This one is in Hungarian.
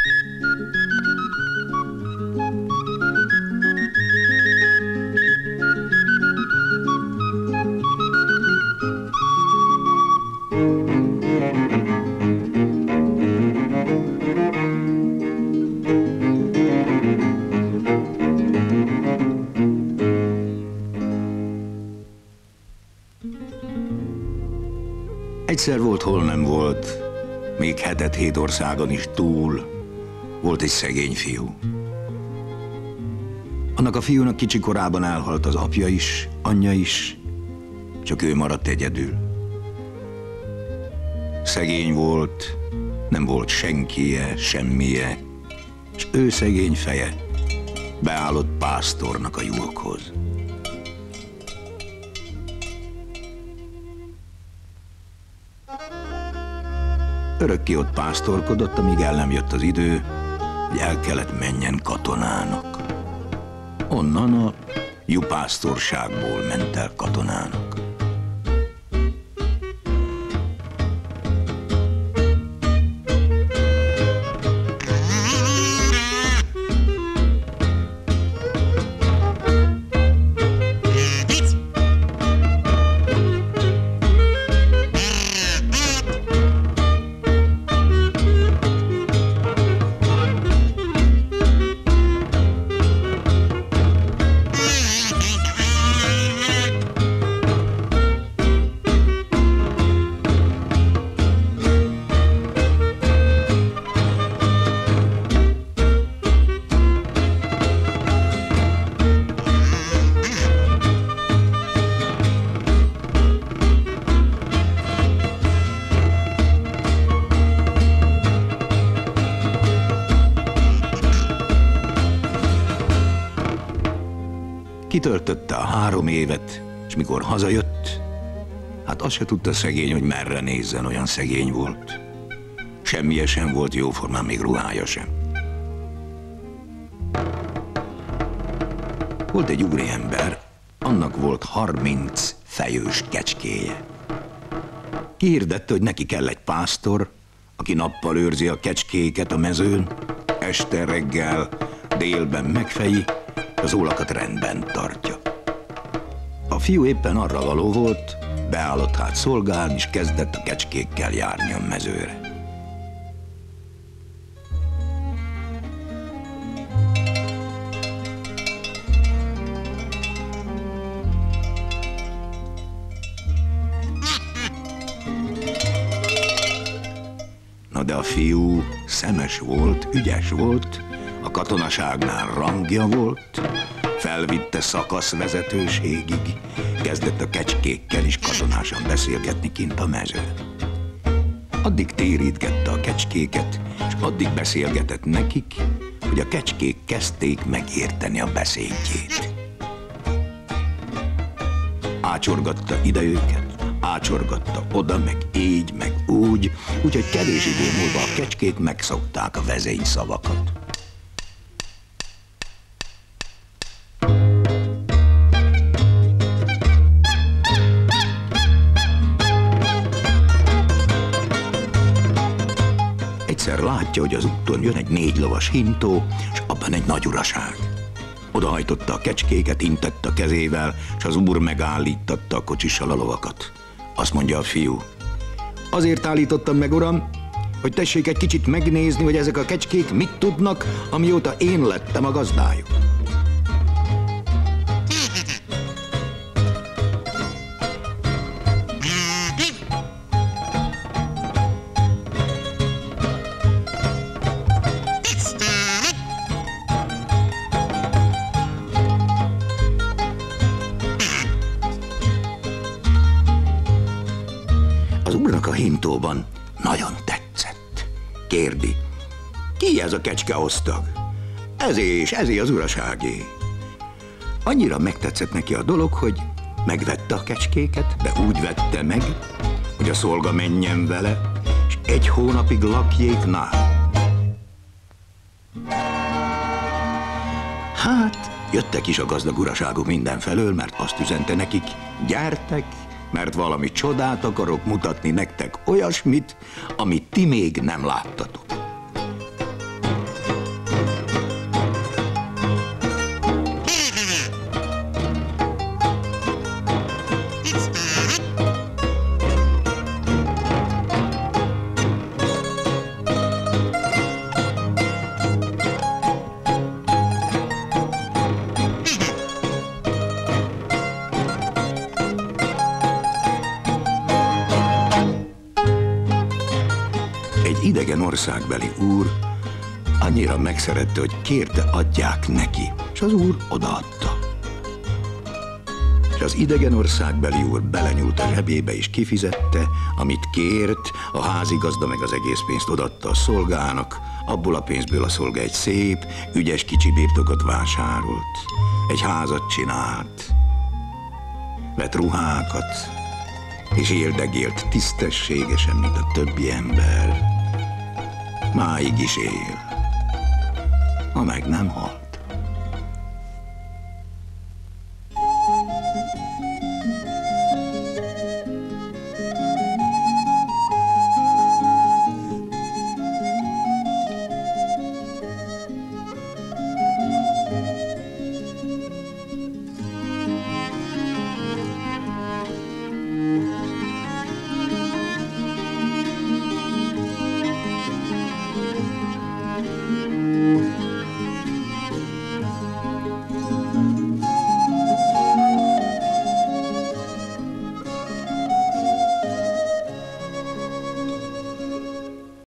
Egyszer volt, hol nem volt, még hetet 7 országon is túl, volt egy szegény fiú. Annak a fiúnak kicsi korában elhalt az apja is, anyja is, csak ő maradt egyedül. Szegény volt, nem volt senkije, semmije, és ő szegény feje beállott pásztornak a juhokhoz. Örökké ott pásztorkodott, amíg el nem jött az idő, hogy el kellett menjen katonának. Onnan a juhpásztorságból ment el katonának. Kitöltötte a 3 évet, és mikor hazajött, hát azt se tudta szegény, hogy merre nézzen, olyan szegény volt. Semmije sem volt jóformán, még ruhája sem. Volt egy úriember, annak volt 30 fejős kecskéje. Kihirdette, hogy neki kell egy pásztor, aki nappal őrzi a kecskéket a mezőn, este, reggel, délben megfeji, az ólakat rendben tartja. A fiú éppen arra való volt, beállott hát szolgálni, és kezdett a kecskékkel járni a mezőre. Na de a fiú szemes volt, ügyes volt, a katonaságnál rangja volt, felvitte szakaszvezetőségig, kezdett a kecskékkel is katonásan beszélgetni kint a mezőn. Addig térítgette a kecskéket, és addig beszélgetett nekik, hogy a kecskék kezdték megérteni a beszédjét. Ácsorgatta ide őket, ácsorgatta oda, meg így, meg úgy, úgyhogy kevés idő múlva a kecskék megszokták a vezény szavakat. Egyszer látja, hogy az úton jön egy 4 lovas hintó, és abban egy nagy uraság. Odahajtotta a kecskéket, intett a kezével, és az úr megállítatta a kocsissal a lovakat. Azt mondja a fiú: azért állítottam meg, uram, hogy tessék egy kicsit megnézni, hogy ezek a kecskék mit tudnak, amióta én lettem a gazdájuk. Az úrnak a hintóban nagyon tetszett. Kérdi: ki ez a kecskeosztag? Ezé az uraságé. Annyira megtetszett neki a dolog, hogy megvette a kecskéket, de úgy vette meg, hogy a szolga menjen vele, és 1 hónapig lakjék nála. Hát, jöttek is a gazdag uraságok mindenfelől, mert azt üzente nekik: gyertek, mert valami csodát akarok mutatni nektek, olyasmit, amit ti még nem láttatok. országbeli úr annyira megszerette, hogy kérte, adják neki, és az úr odaadta. És az idegen országbeli úr belenyúlt a zsebébe és kifizette, amit kért, a házigazda meg az egész pénzt odaadta a szolgának, abból a pénzből a szolga egy szép, ügyes kicsi birtokot vásárolt, egy házat csinált, vett ruhákat, és éldegélt tisztességesen, mint a többi ember. Máig is él, ha meg nem halt.